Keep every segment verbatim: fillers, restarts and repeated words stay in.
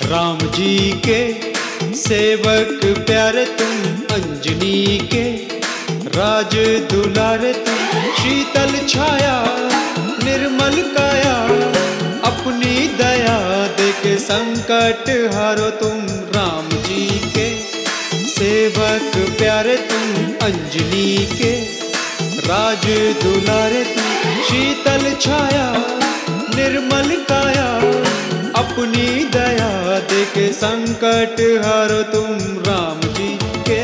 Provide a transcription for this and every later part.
राम जी के सेवक प्यारे तुम, अंजनी के राज दुलारे तुम। शीतल छाया निर्मल काया, अपनी दया देके संकट हारो तुम। राम जी के सेवक प्यारे तुम, अंजनी के राज दुलारे तुम। शीतल छाया निर्मल काया, अपनी दया देके संकट हारो तुम। राम जी के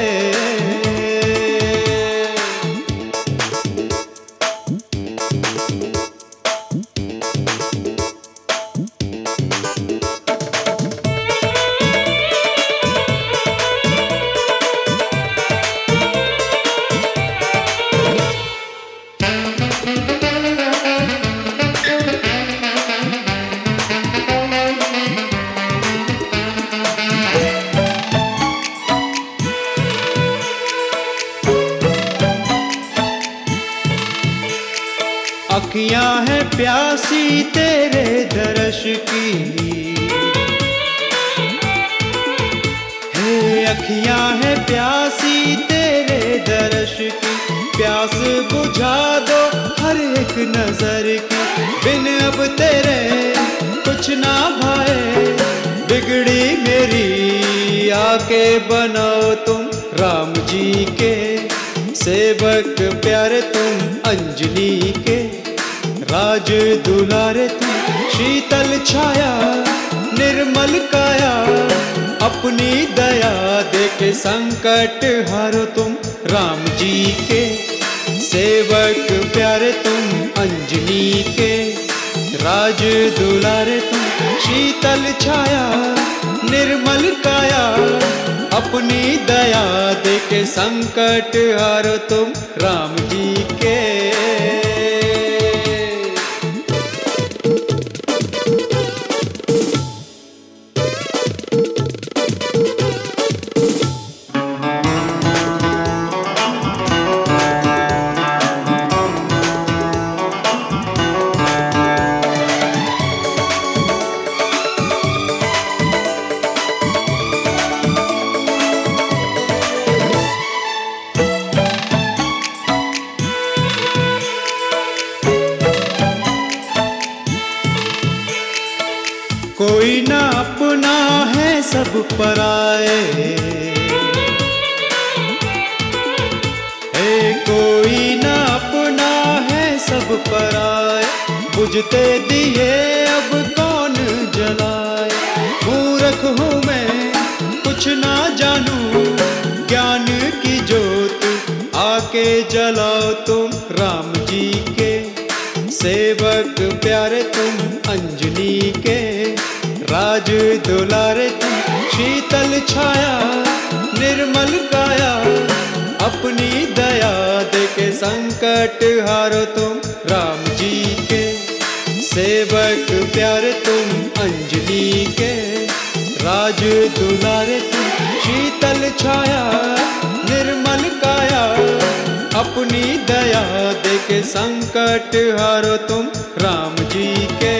अखियां है प्यासी तेरे दर्श की, हे अखियां है प्यासी तेरे दर्श की। प्यास बुझा दो हर एक नजर की, बिन अब तेरे कुछ ना भाए। बिगड़ी मेरी आके बनाओ तुम। राम जी के सेवक प्यारे तुम, अंजनी के राज दुलारे तुम। शीतल छाया निर्मल काया, अपनी दया देके संकट हारो तुम। राम जी के सेवक प्यारे तुम, अंजनी के राज दुलारे तुम। शीतल छाया निर्मल काया, अपनी दया देके संकट हारो तुम। राम जी के कोई ना अपना है सब पराए, हे कोई ना अपना है सब पराए। बुझते दिए अब कौन जलाए। मूर्ख हूँ मैं कुछ ना जानू, ज्ञान की जोत आके जलाओ तुम। राम जी के सेवक प्यारे तुम, अंजनी के राज दुलारे तुम। शीतल छाया निर्मल काया, अपनी दया देके संकट हारो तुम। राम जी के सेवक प्यारे तुम, अंजनी के राज दुलारे तुम। शीतल छाया निर्मल काया, अपनी दया देके संकट हारो तुम। राम जी के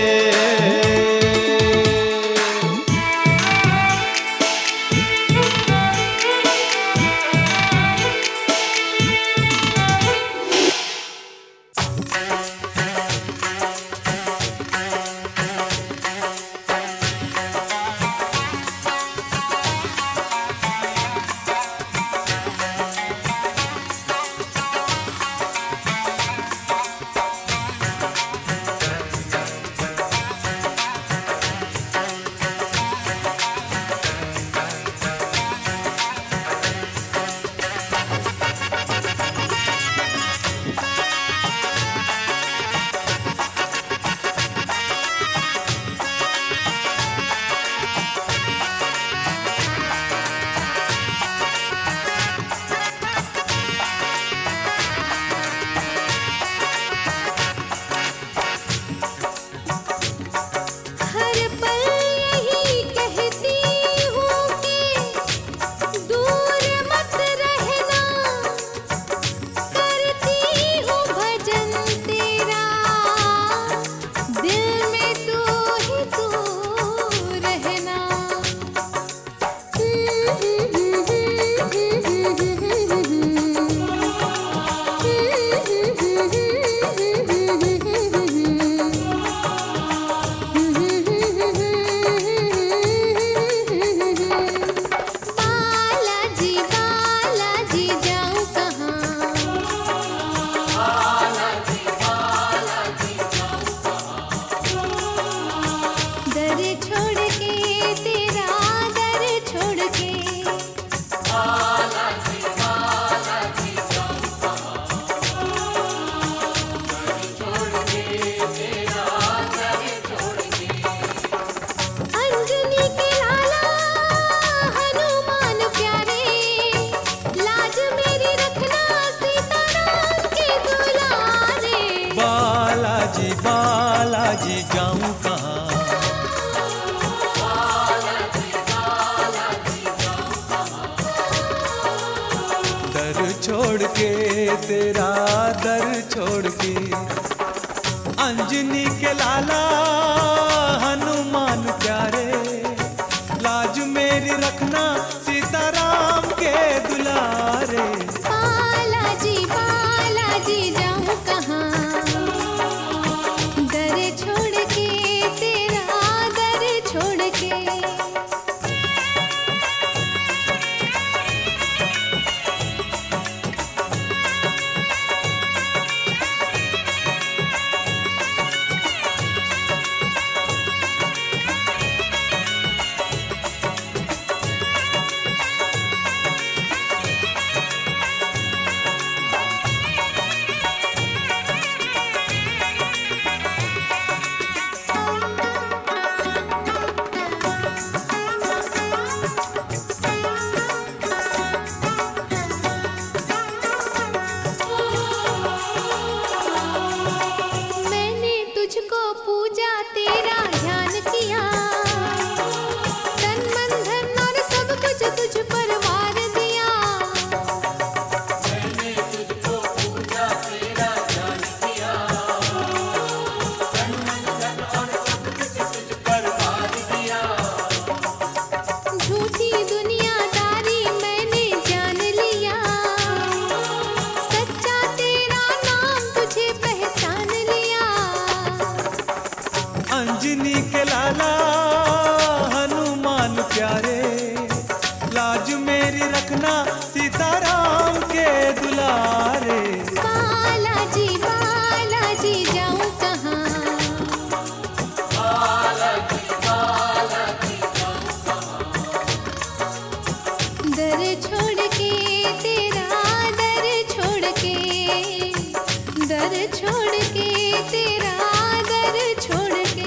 छोड़ के तेरा दर छोड़ के। अंजनी के लाला हनुमान प्यारे, लाज मेरी रखना सीताराम के दुलारे। बालाजी बालाजी जाऊं कहाँ, दर छोड़ के तेरा दर छोड़ के। अंजनी के लाला हनुमान प्यारे, लाज मेरी रखना सीताराम के दुलारे। बालाजी बालाजी जाऊं कहाँ, बालाजी बालाजी जाऊं कहाँ, दर छोड़ के तेरा दर छोड़ के, दर छोड़ के तेरा दर छोड़ के।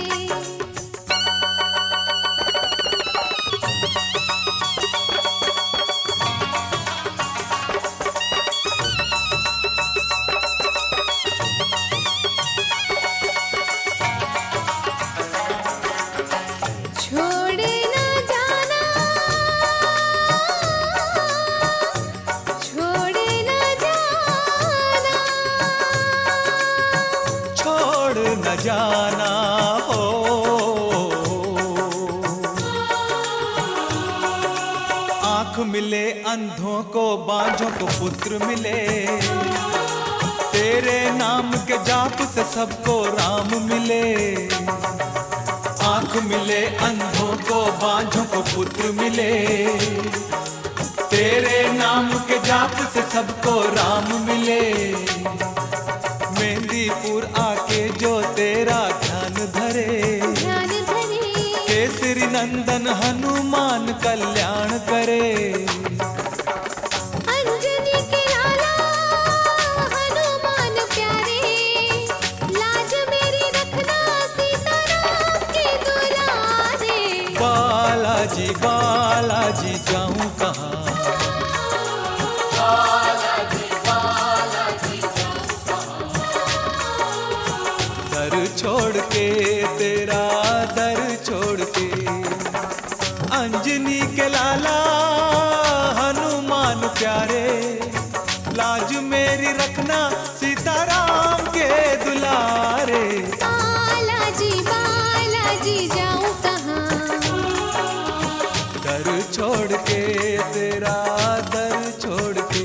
न जाना हो, आँख मिले अंधों को, बांझों को पुत्र मिले, तेरे नाम के जाप से सबको राम मिले। आँख मिले अंधों को, बांझों को पुत्र मिले, तेरे नाम के जाप से सबको राम मिले। मेहंदीपुर आके जो तेरा ध्यान धरे, ध्यान धरे, केसरी नंदन हनुमान कल्याण करे। अंजनी के लाला हनुमान प्यारे, लाज मेरी रखना सीताराम के दुलारे। बालाजी बालाजी जाऊं कहाँ, छोड़ के तेरा दर छोड़ के। अंजनी के लाला हनुमान प्यारे, लाज मेरी रखना सीताराम के दुलारे। बालाजी बालाजी जाऊं कहाँ, दर छोड़ के तेरा दर छोड़ के।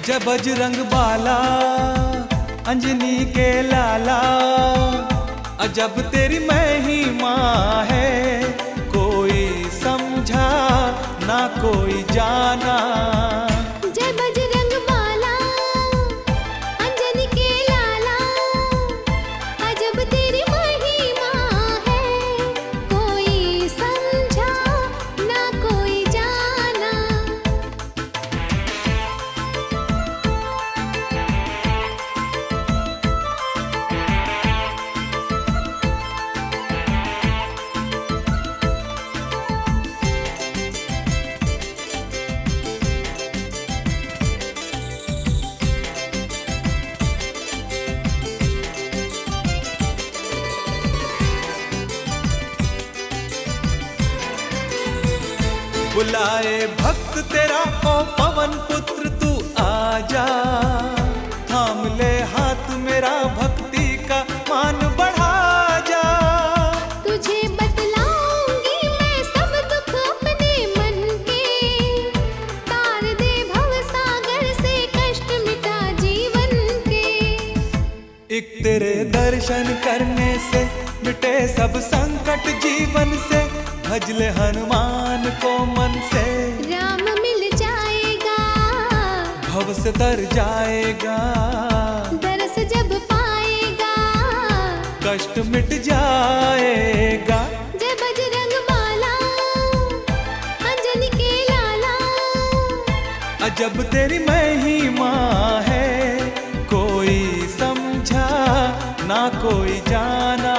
जब बजरंग बाला अंजनी के लाला, अजब तेरी महिमा है, कोई समझा ना कोई जाना। जय बजरंग बाला अंजनी के लाला, अजब तेरी महिमा है, कोई समझा ना कोई जाना। बुलाए भक्त तेरा ओ पवन पुत्र तू आजा, थाम ले हाथ मेरा भक्ति का मान बढ़ा जा। तुझे बतलाऊंगी मैं सब दुख अपने मन के, तार दे भव सागर से कष्ट मिटा जीवन के। एक तेरे दर्शन करने से मिटे सब संकट जीवन से, भजले हनुमान को मन से, राम मिल जाएगा भव से तर जाएगा, दरस जब पाएगा कष्ट मिट जाएगा। जय बजरंग बाला अंजनी के लाला, अजब तेरी महिमा है, कोई समझा ना कोई जाना।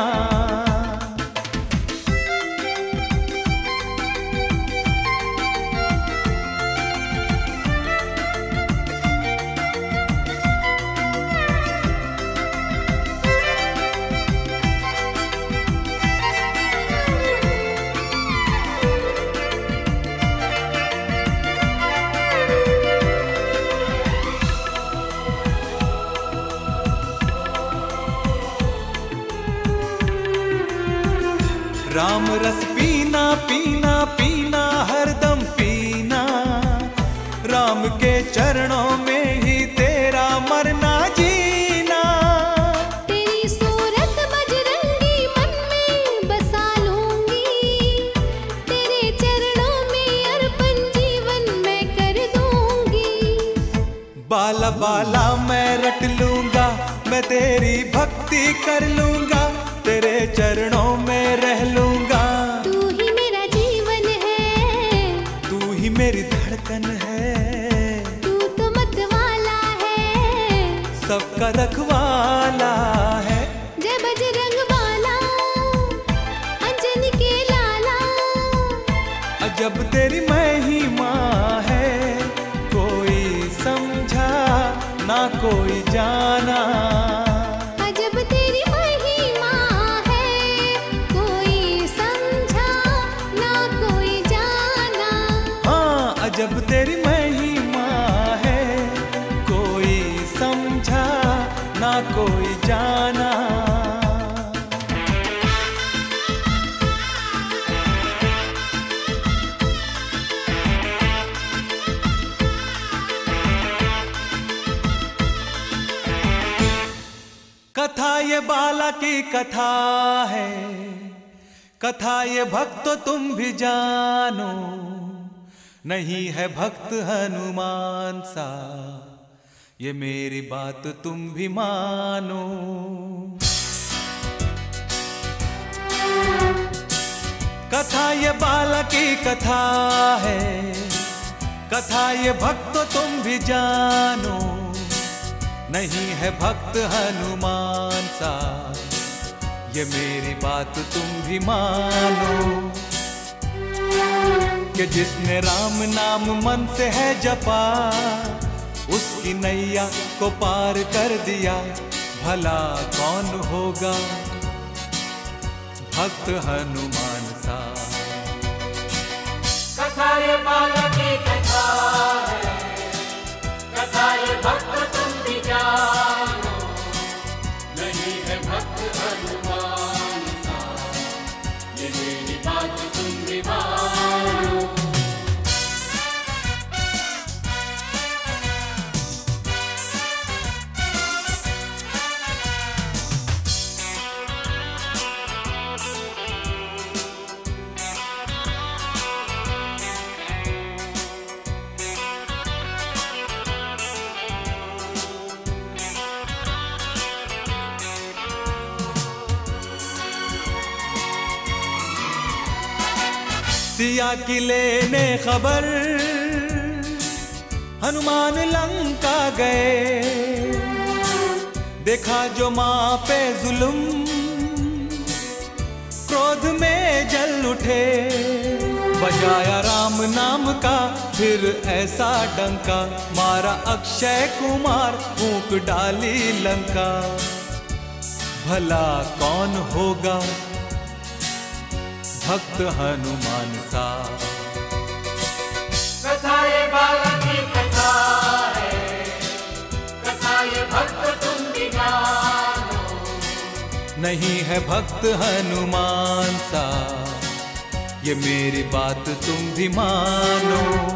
राम रस पीना पीना पीना हरदम पीना, राम के चरणों में ही तेरा मरना जीना। तेरी सूरत बजरंगी मन में बसा लूंगी, तेरे चरणों में अर्पण जीवन मैं कर दूंगी। बाला बाला मैं रट लूंगा, मैं तेरी भक्ति कर लूंगा, तेरे चरणों में रह लूंगा। तू ही मेरा जीवन है, तू ही मेरी धड़कन है, तू तो मतवाला है, सबका रखवाला है। जय बजरंग बाला अंजनी के लाला, अजब तेरी महिमा है, कोई समझा ना कोई जाना। अजब तेरी महिमा है, कोई समझा ना कोई जाना। हाँ, अजब तेरी महिमा है, कोई समझा ना कोई जाना। कथा ये बाला की कथा है, कथा ये भक्त तुम भी जानो, नहीं है भक्त हनुमान सा, ये मेरी बात तुम भी मानो। कथा ये बाला की कथा है, कथा ये भक्त तुम भी जानो, नहीं है भक्त हनुमान सा, ये मेरी बात तुम भी मानो। कि जिसने राम नाम मन से है जपा, उसकी नैया को पार कर दिया, भला कौन होगा भक्त हनुमान सा। कथा ये बाला की कथा है, कथा ये भक्त तुम भी जानो, नहीं है भक्त हनुमान सा, ये मेरी बात तुम भी मानो। सिया की लेने खबर हनुमान लंका गए, देखा जो माँ पे जुल्म क्रोध में जल उठे, बजाया राम नाम का फिर ऐसा डंका, मारा अक्षय कुमार फूंक डाली लंका। भला कौन होगा भक्त हनुमान सा। कथा ये बालक की कथा है, कथा ये भक्त तुम भी जानो, नहीं है भक्त हनुमान सा, ये मेरी बात तुम भी मानो।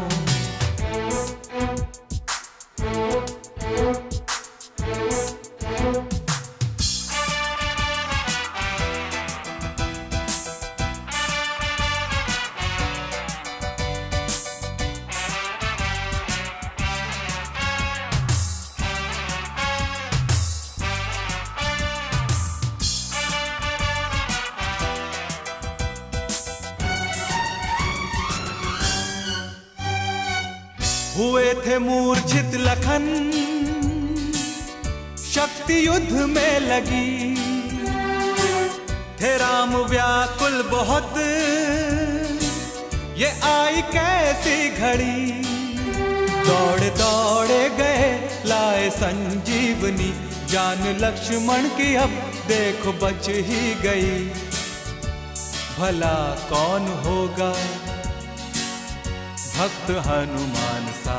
हुए थे मूर्छित लखन, शक्ति युद्ध में लगी, थे राम व्याकुल बहुत, ये आई कैसी घड़ी। दौड़े दौड़े गए लाए संजीवनी, जान लक्ष्मण की अब देखो बच ही गई। भला कौन होगा भक्त हनुमान सा।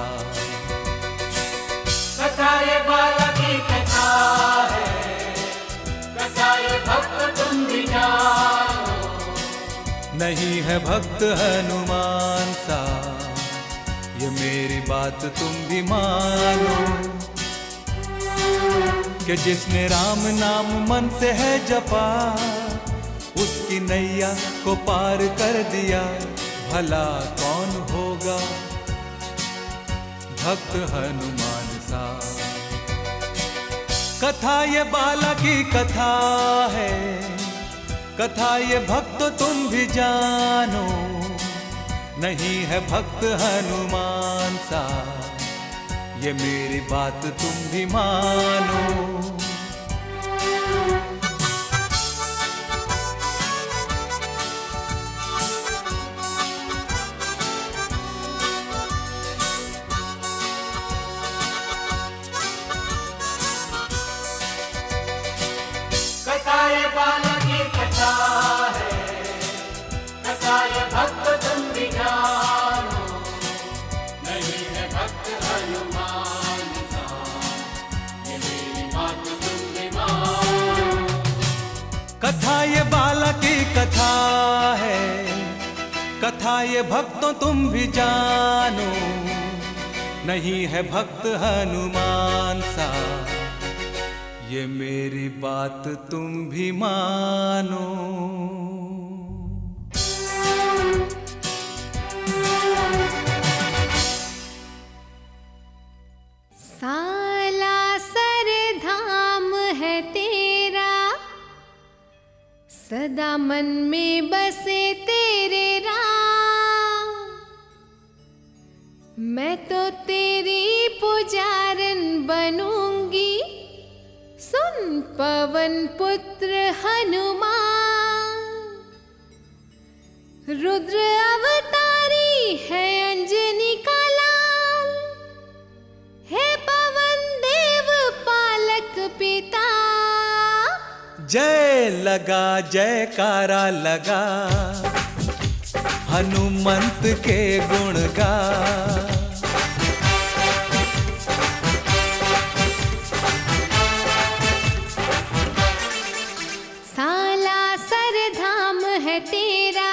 कथा ये बालक की कथा है, कथा ये भक्त तुम भी जानो, नहीं है भक्त हनुमान सा, ये मेरी बात तुम भी मानो। कि जिसने राम नाम मन से है जपा, उसकी नैया को पार कर दिया। भला कौन होगा भक्त हनुमान सा। कथा ये बाला की कथा है, कथा ये भक्त तुम भी जानो, नहीं है भक्त हनुमान सा, ये मेरी बात तुम भी मानो। कथा ये बालक की कथा है, कथा ये भक्त तुम भी जानो, नहीं है भक्त हनुमान सा, ये मेरी बात तुम भी मानो। कथा ये बाला की कथा है, कथा ये भक्तों तुम भी जानो, नहीं है भक्त हनुमान सा, ये मेरी बात तुम भी मानो। सालासर धाम है तेरा, सदा मन में बसे तेरे राम। मैं तो तेरी पुजारन बनूंगी, सुन पवन पुत्र हनुमान। रुद्र अवतारी है अंजनी का लाल, हे पवन देव पालक पिता। जय लगा जयकारा लगा, हनुमंत के गुण गा। सालासर धाम है तेरा,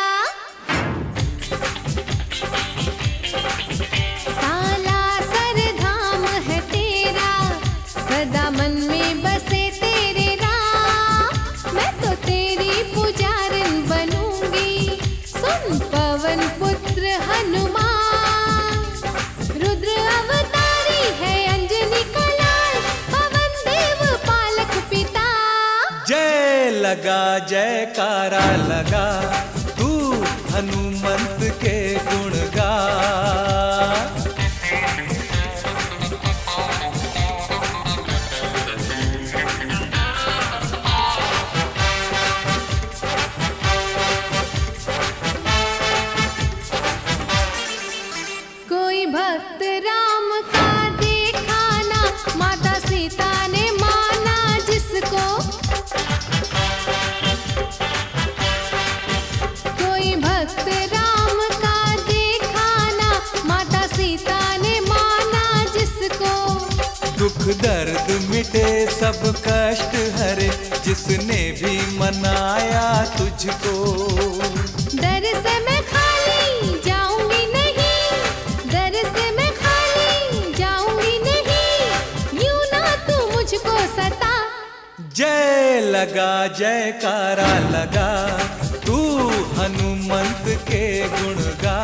सालासर धाम है तेरा, सदा मन में बसे तेरे राम। मैं तो तेरी पुजारन बनूंगी, सुन पवन पुत्र हनुमान। रुद्र अवतारी है अंजनी का लाल, पवन देव पालक पिता। जय लगा जयकारा लगा, तू हनुमंत के गुण गा। कोई भक्त राम का देखा ना, माता सीता ने माना जिसको। कोई भक्त राम का देखा ना, माता सीता ने माना जिसको। दुख दर्द मिटे सब कष्ट हरे, जिसने भी मनाया तुझको। दर से मैं खाली जाऊंगी नहीं, दर से मैं खाली जाऊंगी नहीं, यूं ना तू मुझको सता। जय लगा जयकारा लगा, तू हनुमंत के गुण गा।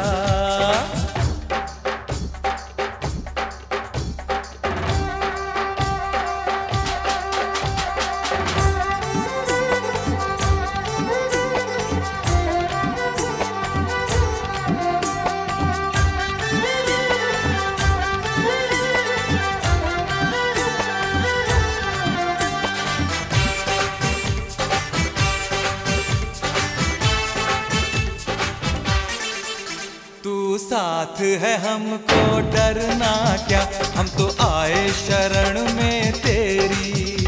साथ है हमको डरना क्या, हम तो आए शरण में तेरी।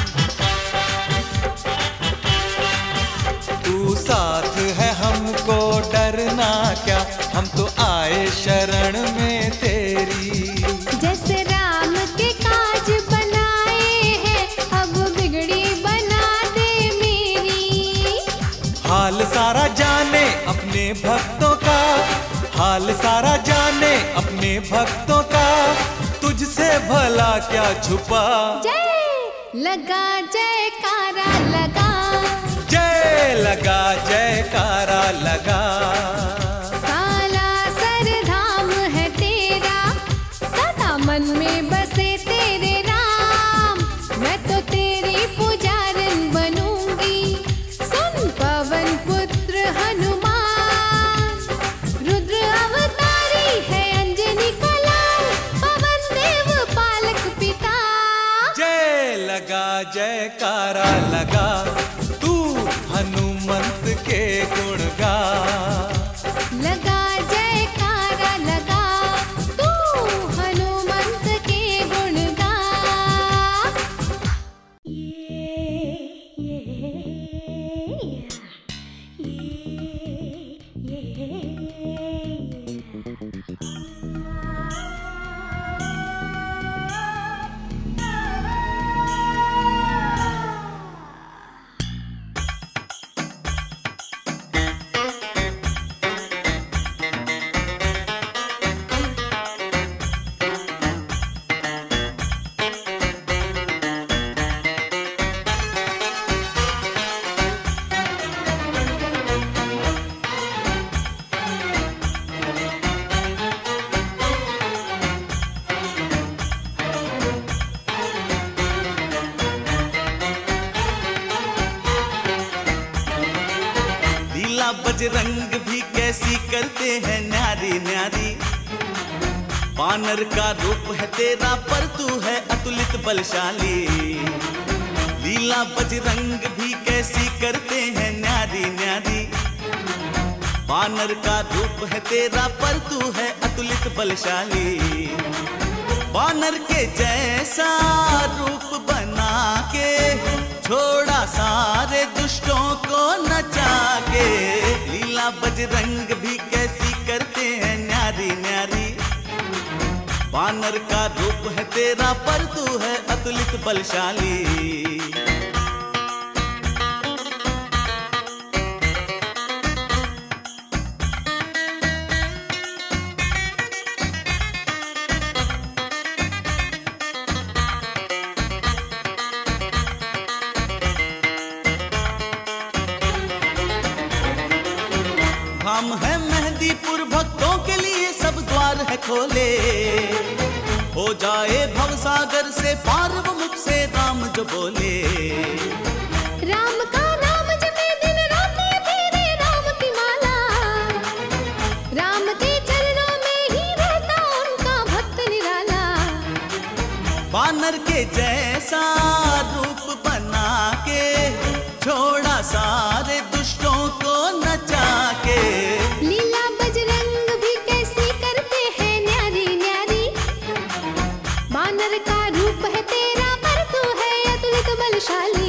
तू साथ है हमको डरना क्या, हम तो आए शरण में तेरी। जैसे राम के काज बनाए हैं, अब बिगड़ी बना दे मेरी। हाल सारा जाने अपने भक्तों का, हाल सारा जाने अपने भक्तों का, तुझसे भला क्या छुपा। जय लगा जयकारा लगा, जय लगा जयकारा लगा। साला सरधाम है तेरा, सदा मन में बसे तेरे राम। मैं तो तेरी पुजारन बनूंगी, सुन पवन पुत्र हनुमान। रुद्र अवतारी है अंजनी का लाल, पवन देव पालक पिता। जय लगा जयकारा लगा, तू हनुमंत के गुण गा। लगा जयकारा लगा, तू हनुमंत के गुण गा। बजरंग भी कैसी करते हैं न्यारी न्यारी। वानर का रूप है तेरा पर तू है अतुलित बलशाली। लीला बजरंग भी कैसी करते हैं न्यारी न्यारी। वानर का रूप है तेरा पर तू है अतुलित बलशाली। वानर के जैसा रूप बना के छोड़ा सारे दुष्टों को नचा के। लीला बजरंग भी कैसी करते हैं न्यारी न्यारी। वानर का रूप है तेरा पर तू है अतुलित बलशाली। हम है मेहंदीपुर भक्तों के लिए सब द्वार है खोले। हो जाए भवसागर से पार वो मुख से राम जो बोले। राम का नाम जपे दिन रात तेरे राम की माला। बानर के जैसा रूप बना के छोड़ा सारे दुष्टों को नचा के। लीला बजरंग भी कैसी करते हैं न्यारी न्यारी, बानर का रूप है तेरा पर तू है अतुलित बलशाली।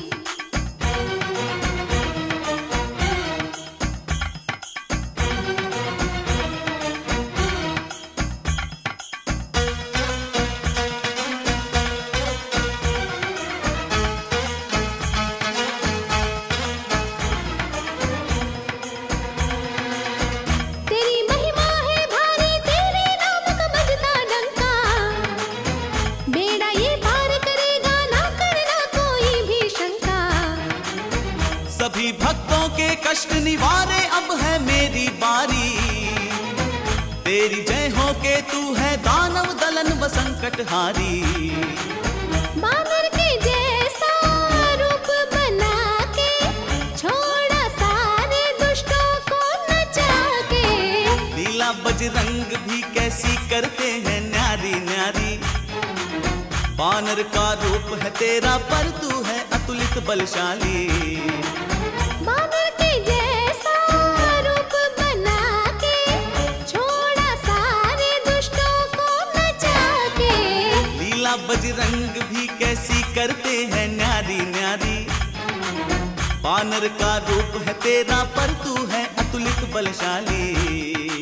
सभी भक्तों के कष्ट निवारे अब है मेरी बारी, तेरी जय हो के तू है दानव दलन व संकट हारी। बानर के जैसा रूप बना के छोड़ा सारे दुष्टों को नचा के। लीला बजरंग भी कैसी करते हैं न्यारी न्यारी, बानर का रूप है तेरा पर तू है अतुलित बलशाली। बानर के जैसा रूप बना के छोड़ा सारे दुष्टों को नचा के। लीला बजरंग भी कैसी करते हैं न्यारी न्यारी, बानर का रूप है तेरा पर तू है अतुलित बलशाली।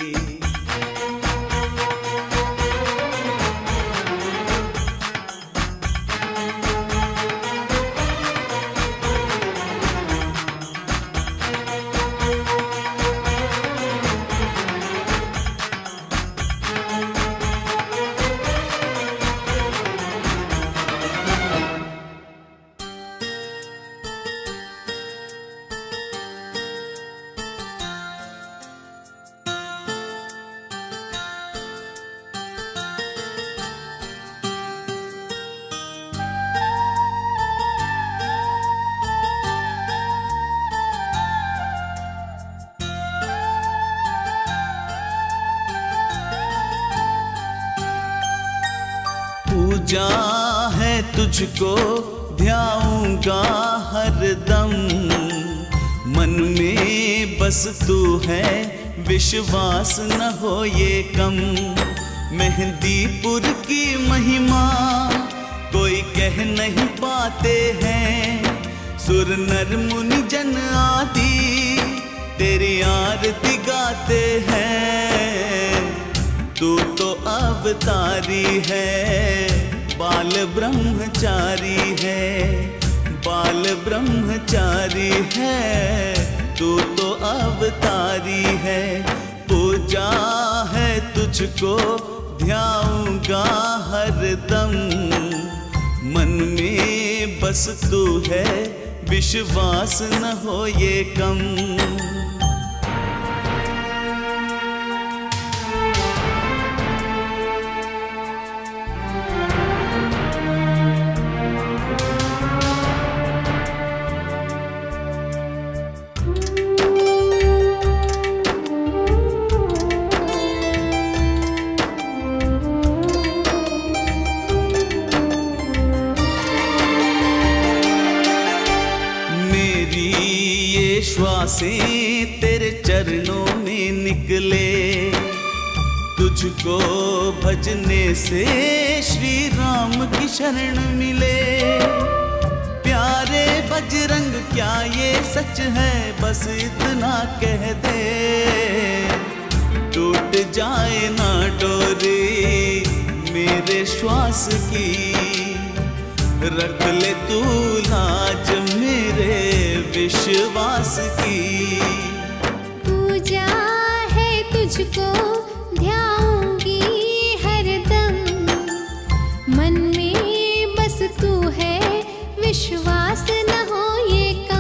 पूजा है तुझको ध्याऊंगा हरदम, मन में बस तू है विश्वास न हो ये कम। मेहंदीपुर की महिमा कोई कह नहीं पाते हैं, सुर नर मुनि जन आदि तेरी आरती गाते हैं। तू तो अवतारी है बाल ब्रह्मचारी है, बाल ब्रह्मचारी है, तू तो अवतारी है। पूजा है तुझको ध्याऊंगा हरदम, मन में बस तू है विश्वास न हो ये कम। श्वासें तेरे चरणों में निकले, तुझको भजने से श्री राम की शरण मिले। प्यारे बजरंग क्या ये सच है, बस इतना कह दे, टूट जाए ना डोरी मेरे श्वास की, रख ले तू लाज मेरे विश्वास की। पूजा है तुझको ध्याऊंगी हरदम, मन में बस तू है विश्वास न हो ये कम।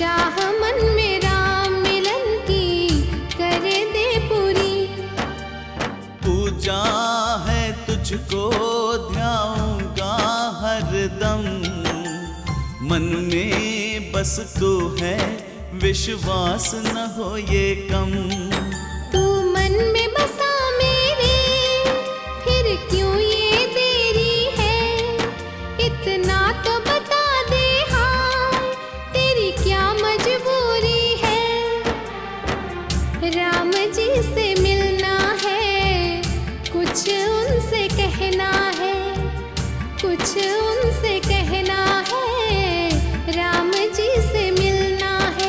चाह मन में राम मिलन की कर दे पूरी। पूजा है तुझको ध्याऊंगा हरदम, मन में बस तू है विश्वास न हो ये कम। तू मन में बसा मेरे फिर क्यों ये देरी है, इतना तो बता दे हाँ तेरी क्या मजबूरी है। राम जी से मिलना है, कुछ उनसे कहना है, कुछ उनसे कहना है, राम जी से मिलना है।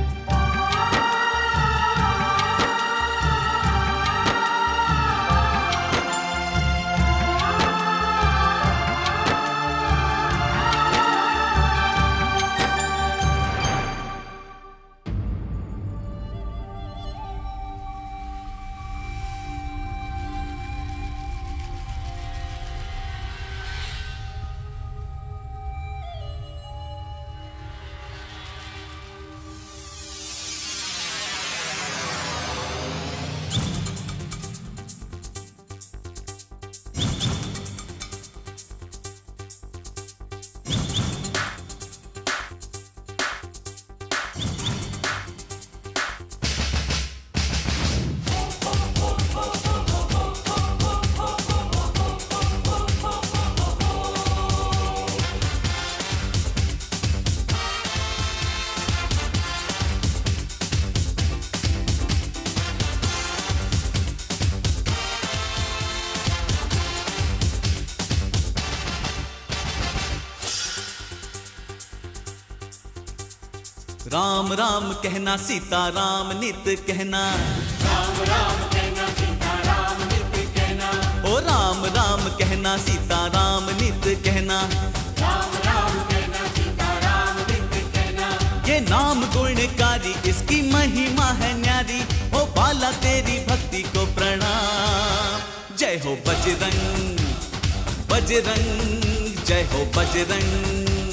राम राम कहना सीता राम नित कहना, राम राम कहना सीता राम नित कहना, ओ राम राम कहना सीता राम नित कहना। राम राम कहना सीता राम नित कहना। ये नाम गुणकारी इसकी महिमा है न्यारी, हो बाला तेरी भक्ति को प्रणाम। जय हो बजरंग बजरंग, जय हो बजरंग।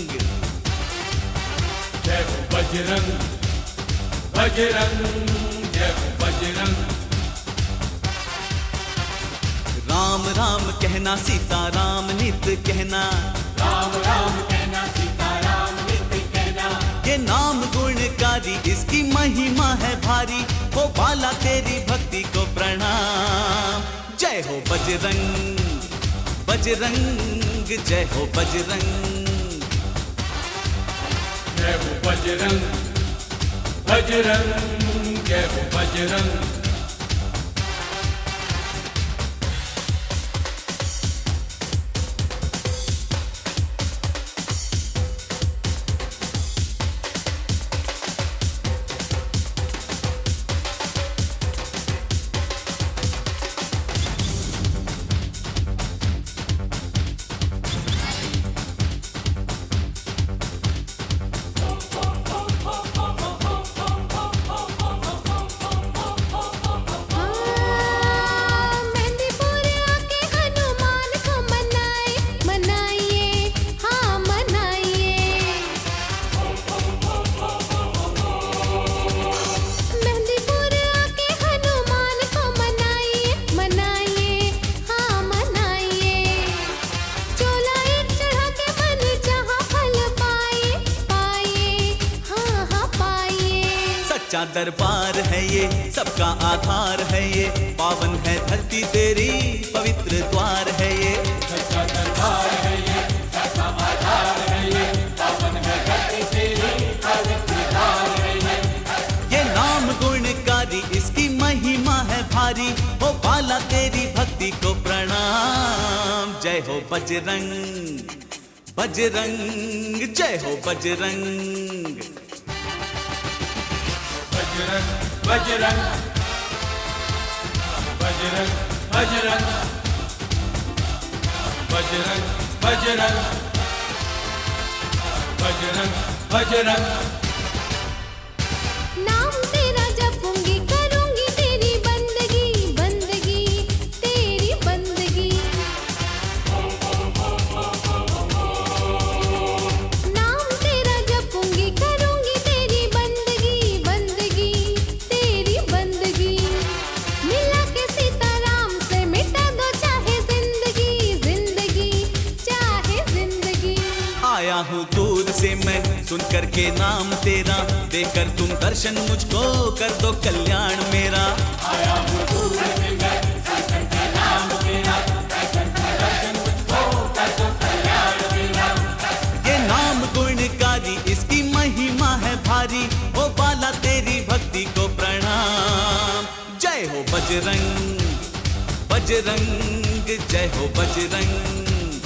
जय हो बजरंग बजरंग, जय हो बजरंग। राम राम कहना सीता राम नित कहना, राम राम कहना सीता राम नित कहना। ये नाम गुणकारी इसकी महिमा है भारी, हो बाला तेरी भक्ति को प्रणाम। जय हो बजरंग बजरंग, जय हो बजरंग। जय हो बजरंग बजरंग, जय हो बजरंग। सच्चा दरबार है ये, सबका आधार है ये, पावन है धरती तेरी पवित्र द्वार है ये। सच्चा दरबार है ये, सबका आधार है ये, पावन है धरती तेरी पवित्र द्वार है ये। ये नाम गुणकारी इसकी महिमा है भारी, हो बाला तेरी भक्ति को प्रणाम। जय हो बजरंग बजरंग, जय हो बजरंग। बजरंग बजरंग बजरंग बजरंग बजरंग बजरंग बजरंग बजरंग। नाम तेरा जपूंगी करूंगी तेरी बंदगी, बंदगी तेरी बंदगी। नाम तेरा जपूंगी करूंगी तेरी सुन करके नाम तेरा, देकर तुम दर्शन मुझको कर दो कल्याण मेरा। आया हूँ दूर से मैं, सुन करके नाम तेरा, देकर तुम दर्शन मुझको कर दो कल्याण मेरा। ये नाम गुणकारी, इसकी महिमा है भारी, ओ बाला तेरी भक्ति को प्रणाम। जय हो बजरंग बजरंग, जय हो बजरंग।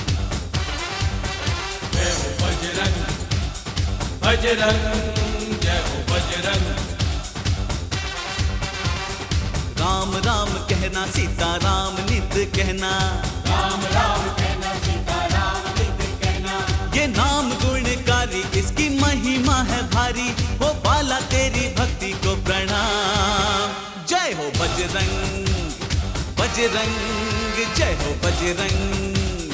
जय हो बजरंग बजरंग, जय हो बजरंग। राम राम कहना, सीता राम नित कहना, राम राम कहना, सीता राम नित कहना। ये नाम गुणकारी, इसकी महिमा है भारी, हो बाला तेरी भक्ति को प्रणाम। जय हो बजरंग बजरंग, जय हो बजरंग।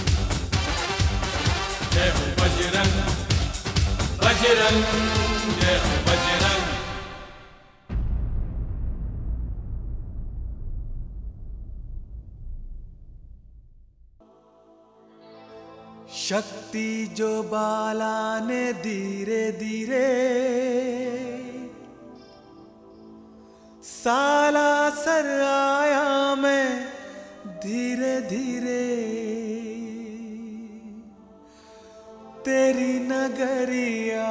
जय हो बजरंग बजरंग, जय हो बजरंग। शक्ति जो बाला ने धीरे धीरे साला सर आया मैं धीरे धीरे, तेरी नगरिया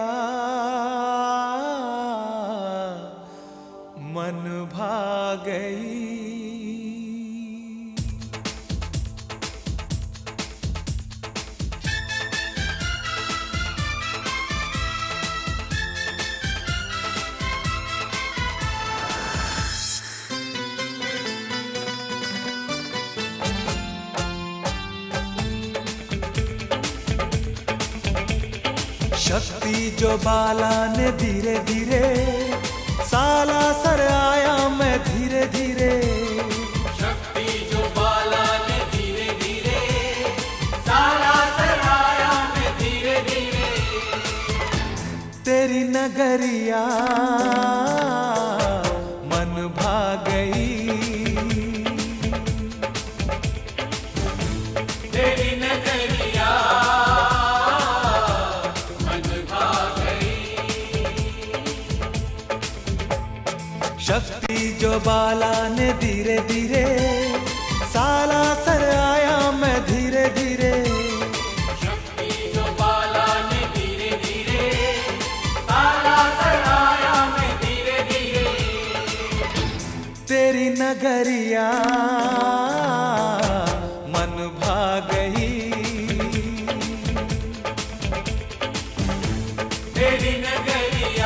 मन भा गई। शक्ति जो बाला ने धीरे धीरे साला सर आया मैं धीरे धीरे। शक्ति जो बाला ने धीरे धीरे साला सर आया मैं धीरे धीरे। तेरी नगरिया मन भा गई, तेरी नगरिया शक्ति जो बाला ने धीरे धीरे साला सर आया मैं धीरे धीरे। शक्ति जो बाला ने धीरे धीरे साला सर आया मैं धीरे धीरे। तेरी नगरिया मन भा गई, तेरी नगरिया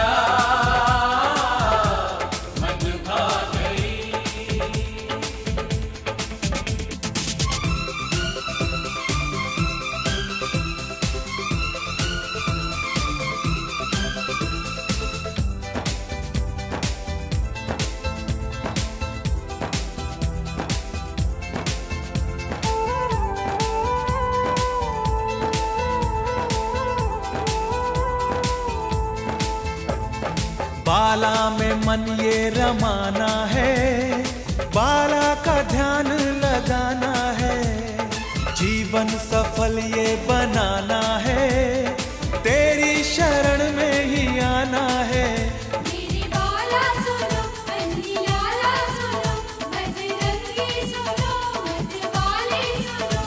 बाला में मन ये रमाना है, बाला का ध्यान लगाना है, जीवन सफल ये बनाना है, तेरी शरण में ही आना है। मेरी बाला सुनो, बंदी लाला सुनो, बजरंगी सुनो, मतवाले सुनो।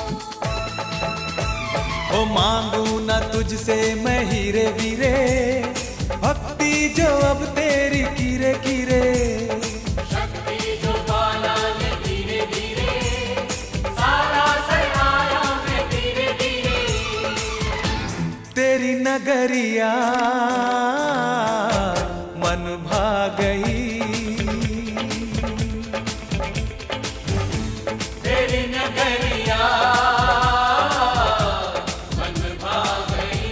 ओ मांगू ना तुझसे मैं हीरे वीरे, भक्ति जो अब तेरी कीरे कीरे। शक्ति जो बाला ने धीरे धीरे साला सर आया मैं धीरे धीरे। तेरी नगरिया मन भा गई, तेरी नगरिया मन भा गई।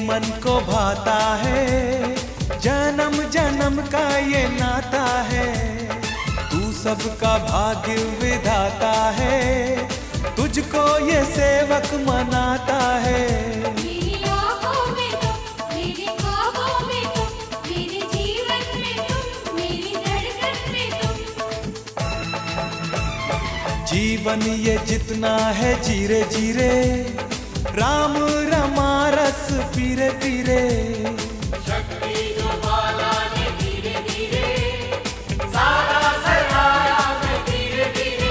मन को भाता है, जन्म जन्म का ये नाता है। तू सबका भाग्य विधाता है, तुझको ये सेवक मनाता है। मेरी आँखों में तुम, मेरे ख्वाबों में तुम, मेरे जीवन में तुम, मेरी धड़कन में तुम। जीवन ये जितना है जीरे जीरे, राम रमा रस पीरे पीरे। शक्ति जो बाला ने धीरे धीरे सारा सराया में धीरे धीरे।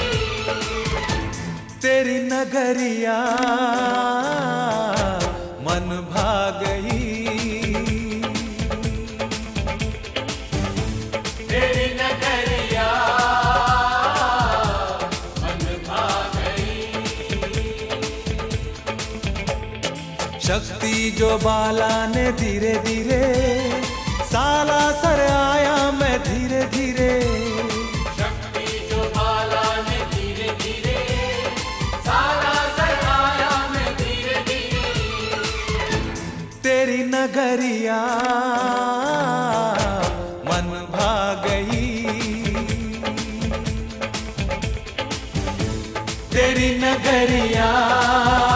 तेरी नगरिया मन भा गई, तेरी नगरिया मन भा गई। शक्ति जो बाला ने धीरे धीरे साला सर आया मैं धीरे धीरे। शक्ति जो बाला ने धीरे धीरे सारा सराया में धीरे धीरे। तेरी नगरिया मन भा गई, तेरी नगरिया